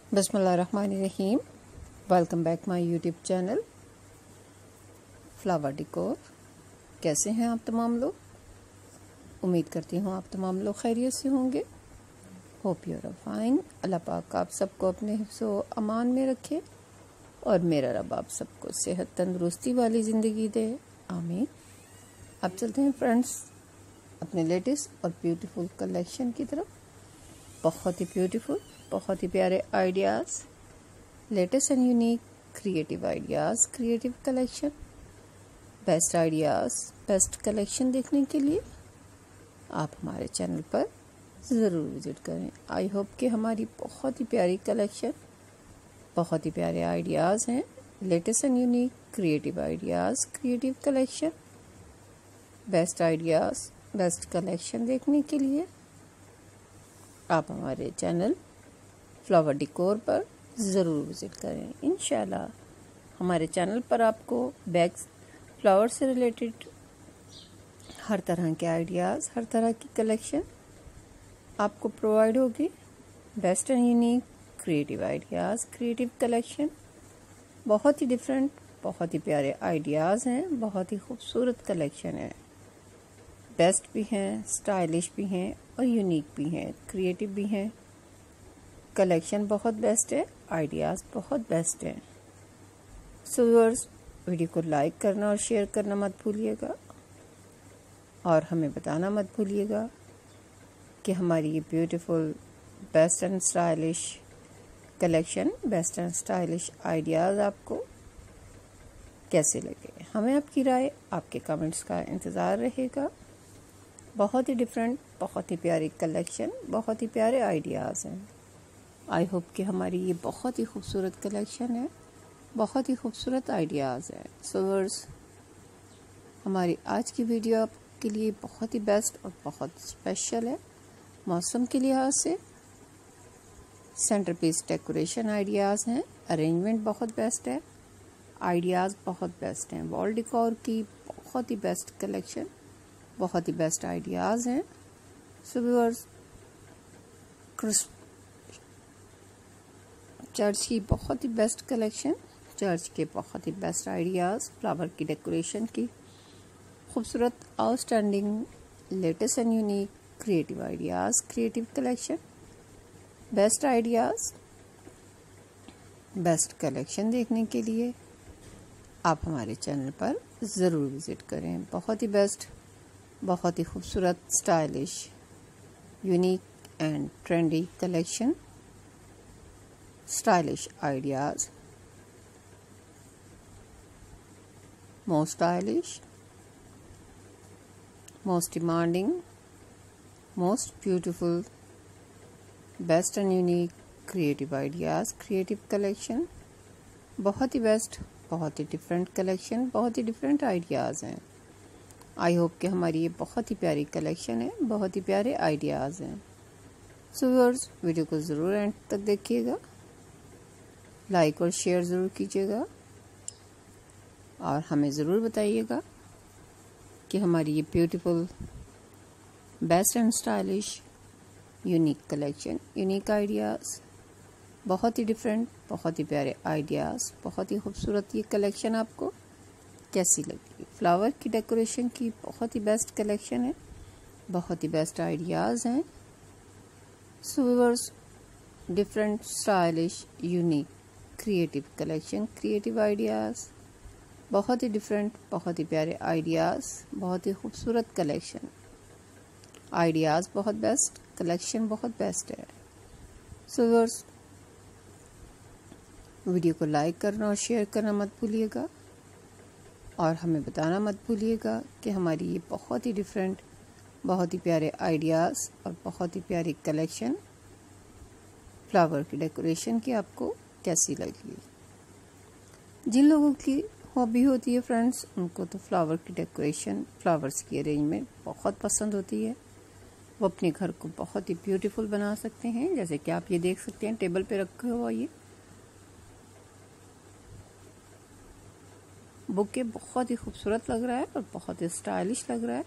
बिस्मिल्लाहिर्रहमानिर्रहीम। Welcome back my YouTube channel flower decor. कैसे हैं आप तमाम लोग? उम्मीद करती हूँ आप तमाम लोग खैरियत से होंगे। Hope you are fine. Allah पाक आप सबको अपने हिफ्ज़ो अमान में रखे और मेरा रब आप सबको सेहत तंदुरुस्ती वाली ज़िंदगी दे, आमीन। अब चलते हैं फ्रेंड्स अपने लेटेस्ट और ब्यूटीफुल कलेक्शन की तरफ। बहुत ही ब्यूटीफुल, बहुत ही प्यारे ideas, latest and unique creative ideas, creative collection, best ideas, best collection देखने के लिए आप हमारे चैनल पर ज़रूर विज़िट करें। आई होप कि हमारी बहुत ही प्यारी कलेक्शन, बहुत ही प्यारे आइडियाज़ हैं, latest and unique creative ideas, creative collection, best ideas, best collection देखने के लिए आप हमारे चैनल फ्लावर डेकोर पर ज़रूर विज़िट करें। इंशाल्लाह हमारे चैनल पर आपको बैग्स, फ्लावर से रिलेटेड हर तरह के आइडियाज़, हर तरह की कलेक्शन आपको प्रोवाइड होगी। Best and unique creative ideas, creative collection, बहुत ही डिफरेंट, बहुत ही प्यारे आइडियाज़ हैं, बहुत ही खूबसूरत कलेक्शन है। बेस्ट भी हैं, स्टाइलिश भी हैं और यूनिक भी हैं, क्रिएटिव भी हैं। कलेक्शन बहुत बेस्ट है, आइडियाज़ बहुत बेस्ट हैं। सो व्यूअर्स, वीडियो को लाइक करना और शेयर करना मत भूलिएगा और हमें बताना मत भूलिएगा कि हमारी ये beautiful best and stylish collection, best and stylish ideas आपको कैसे लगे। हमें आपकी राय, आपके कमेंट्स का इंतज़ार रहेगा। बहुत ही डिफरेंट, बहुत ही प्यारी कलेक्शन, बहुत ही प्यारे आइडियाज़ हैं। आई होप कि हमारी ये बहुत ही खूबसूरत कलेक्शन है, बहुत ही खूबसूरत आइडियाज़ हैं। सो व्यूअर्स, हमारी आज की वीडियो आपके लिए बहुत ही बेस्ट और बहुत स्पेशल है। मौसम के लिहाज से सेंटर पीस डेकोरेशन आइडियाज़ हैं, अरेंजमेंट बहुत बेस्ट है, आइडियाज़ बहुत बेस्ट हैं। वॉल डेकोर की बहुत ही बेस्ट कलेक्शन, बहुत ही बेस्ट आइडियाज़ हैं। सो व्यूअर्स, चर्च की बहुत ही बेस्ट कलेक्शन, चर्च के बहुत ही बेस्ट आइडियाज़, फ्लावर की डेकोरेशन की खूबसूरत, outstanding, latest and unique creative ideas, creative collection, best ideas, best collection देखने के लिए आप हमारे चैनल पर ज़रूर विज़िट करें। बहुत ही बेस्ट, बहुत ही खूबसूरत, stylish, unique and trendy collection, stylish ideas, most stylish, most demanding, most beautiful, best and unique creative ideas, creative collection, बहुत ही बेस्ट, बहुत ही डिफरेंट कलेक्शन, बहुत ही डिफरेंट आइडियाज़ हैं। आई होप कि हमारी ये बहुत ही प्यारी कलेक्शन है, बहुत ही प्यारे आइडियाज़ हैं। सो व्यूअर्स, वीडियो को ज़रूर एंड तक देखिएगा, लाइक और शेयर ज़रूर कीजिएगा और हमें ज़रूर बताइएगा कि हमारी ये beautiful, best and stylish, unique collection, unique ideas, बहुत ही डिफरेंट, बहुत ही प्यारे आइडियाज़, बहुत ही खूबसूरत ये कलेक्शन आपको कैसी लगी। फ्लावर की डेकोरेशन की बहुत ही बेस्ट कलेक्शन है, बहुत ही बेस्ट आइडियाज़ हैं। So viewers, different, stylish, unique, creative collection, creative ideas, बहुत ही डिफरेंट, बहुत ही प्यारे आइडियाज़, बहुत ही खूबसूरत कलेक्शन, आइडियाज़ बहुत बेस्ट, कलेक्शन बहुत बेस्ट है। सो व्यूअर्स, वीडियो को लाइक करना और शेयर करना मत भूलिएगा और हमें बताना मत भूलिएगा कि हमारी ये बहुत ही डिफरेंट, बहुत ही प्यारे आइडियाज़ और बहुत ही प्यारी कलेक्शन फ्लावर की डेकोरेशन की आपको कैसी लगी। जिन लोगों की हॉबी होती है फ्रेंड्स, उनको तो फ्लावर की डेकोरेशन, फ्लावर्स की अरेंजमेंट बहुत पसंद होती है। वो अपने घर को बहुत ही ब्यूटीफुल बना सकते हैं। जैसे कि आप ये देख सकते हैं टेबल पे रखे हुआ ये बुके बहुत ही खूबसूरत लग रहा है और बहुत ही स्टाइलिश लग रहा है।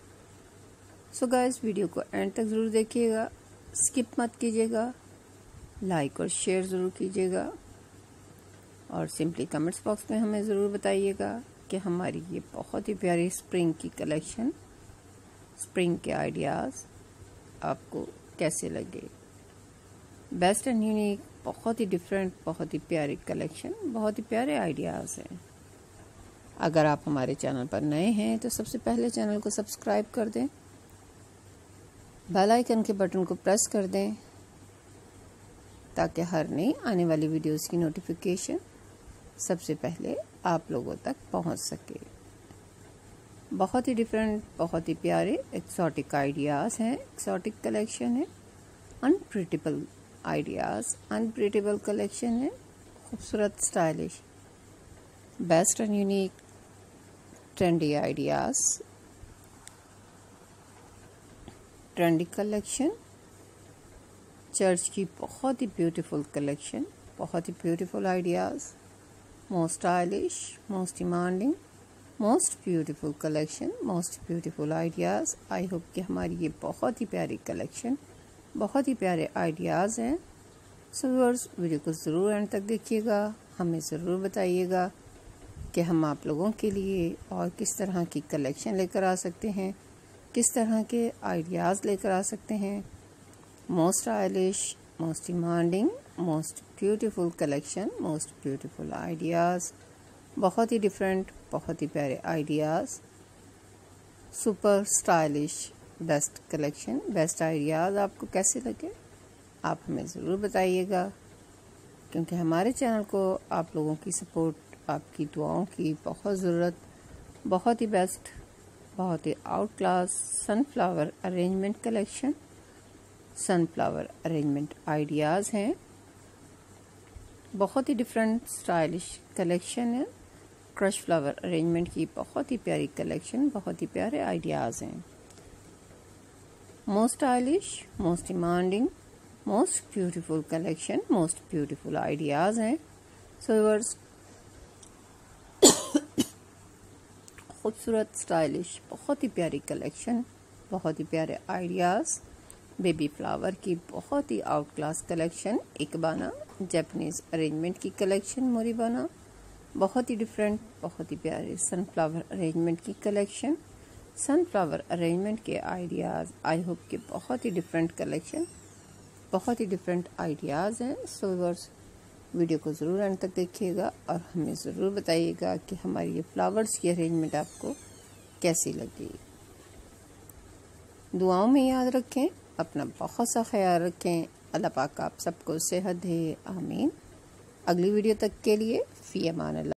सो गाइस, वीडियो को एंड तक ज़रूर देखिएगा, स्किप मत कीजिएगा लाइक और शेयर ज़रूर कीजिएगा और सिंपली कमेंट्स बॉक्स में हमें ज़रूर बताइएगा कि हमारी ये बहुत ही प्यारी स्प्रिंग की कलेक्शन, स्प्रिंग के आइडियाज़ आपको कैसे लगे। बेस्ट एंड यूनिक, बहुत ही डिफरेंट, बहुत ही प्यारी कलेक्शन, बहुत ही प्यारे आइडियाज़ हैं। अगर आप हमारे चैनल पर नए हैं तो सबसे पहले चैनल को सब्सक्राइब कर दें, बेल आइकन के बटन को प्रेस कर दें ताकि हर नई आने वाली वीडियोस की नोटिफिकेशन सबसे पहले आप लोगों तक पहुंच सके। बहुत ही डिफरेंट, बहुत ही प्यारे एक्सोटिक आइडियाज़ हैं, एक्सोटिक कलेक्शन है, अनप्रिटेबल आइडियाज़, अनप्रिटेबल कलेक्शन है, खूबसूरत, stylish, best and unique, trendy ideas, trendy collection, church की बहुत ही ब्यूटीफुल कलेक्शन, बहुत ही beautiful ideas, most stylish, most demanding, most beautiful collection, most beautiful ideas. I hope कि हमारी ये बहुत ही प्यारी कलेक्शन, बहुत ही प्यारे आइडियाज़ हैं। सो व्यूअर्स, वीडियो को ज़रूर एंड तक देखिएगा, हमें ज़रूर बताइएगा कि हम आप लोगों के लिए और किस तरह की कलेक्शन लेकर आ सकते हैं, किस तरह के आइडियाज़ लेकर आ सकते हैं। Most stylish, most demanding, most beautiful collection, most beautiful ideas, बहुत ही डिफरेंट, बहुत ही प्यारे ideas, super stylish, best collection, best ideas आपको कैसे लगे आप हमें ज़रूर बताइएगा, क्योंकि हमारे चैनल को आप लोगों की सपोर्ट, आपकी दुआओं की बहुत ज़रूरत। बहुत ही बेस्ट, बहुत ही out class sunflower arrangement collection, sunflower arrangement ideas हैं, बहुत ही डिफरेंट स्टाइलिश कलेक्शन है। क्रश फ्लावर अरेंजमेंट की बहुत ही प्यारी कलेक्शन, बहुत ही प्यारे आइडियाज़ हैं। Most stylish, most demanding, most beautiful collection, most beautiful ideas हैं। सो व्यूअर्स, खूबसूरत, स्टाइलिश, बहुत ही प्यारी कलेक्शन, बहुत ही प्यारे आइडियाज़, बेबी फ्लावर की बहुत ही out class collection, ikebana Japanese arrangement की कलेक्शन, मोरिबाना, बहुत ही डिफरेंट, बहुत ही प्यारे सनफ्लावर अरेंजमेंट की कलेक्शन, सनफ्लावर अरेंजमेंट के आइडियाज़। आई होप कि बहुत ही डिफरेंट कलेक्शन, बहुत ही डिफरेंट आइडियाज़ हैं। सो व्यूअर्स, वीडियो को ज़रूर एंड तक देखिएगा और हमें ज़रूर बताइएगा कि हमारी ये फ्लावर्स की अरेंजमेंट आपको कैसी लगी। दुआओं में याद रखें, अपना बहुत सा ख्याल रखें। अल्लाह पाक आप सबको सेहत दे, आमीन। अगली वीडियो तक के लिए फ़ी अमान अल्लाह।